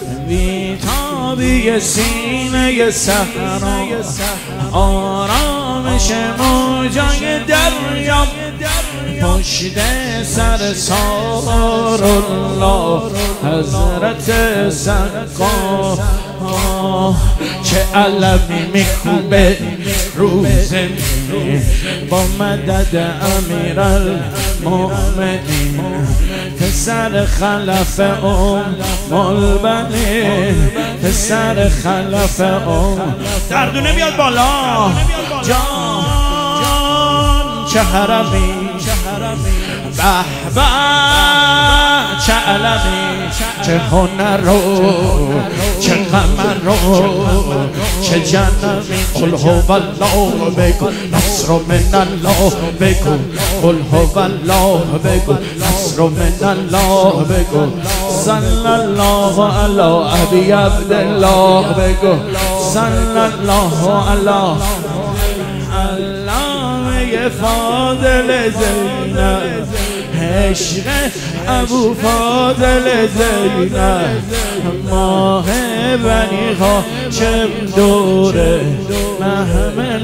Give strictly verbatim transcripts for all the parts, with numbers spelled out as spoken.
بیتابی سینه صحرا، آرامش موجای دریا، پشت سر سار الله حضرت سقا. چه علمی میکوبه روز با مدد امیرالمؤمنین، پسر خلف ام البنین، پسر خلف ام. دردونه بیاد بالا. جان چه حرمی، به به چه علمی، چه هنر رو، چه قمر رو، چه جنمی. قل هو الله بگو نصر من الله، بگو قل هو الله بگو نصر من الله، بگو صلی الله علی ابی عبدالله، بگو صلی الله علی علامه فاضل زینب، عشق ابو فاضل زینب، ماه بنی هاشم دوره محمل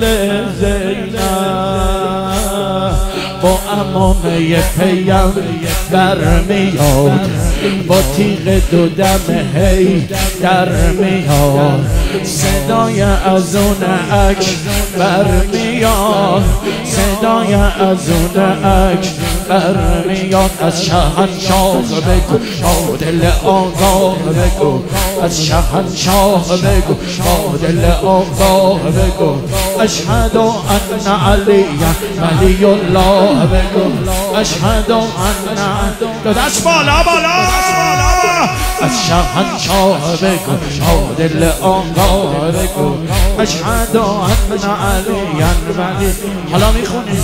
زینب. با امامه پیمبر میاد، با تیغ دو دم هی در میاد، صدای از اون اکبر میاد، صدای از اون اکبر میاد. از شهنشاه بگو با دل آگاه، بگو از شهنشاه بگو با دل آگاه، بگو اشهد ان علی ولی الله، بگو اشهد ان. دست بالا بالا. از شهنشاه بگو با دل آگاه، بگو اشهد ان علی ولی. حالا میخونی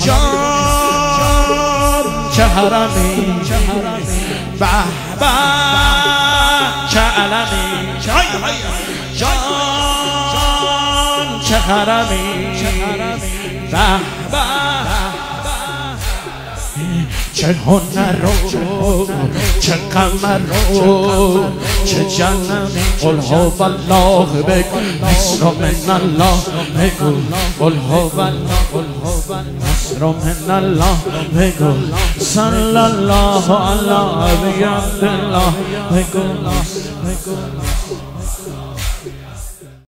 جان چه حرمی، به به چه علمی، جان چه حرمی، به به چه هنر رو، چه قمر رو، چه جنمی. قل هو الله بگو نصر من الله، بگو قل هو الله نصر من الله، بگو صلی الله علی ابی عبدالله، بگو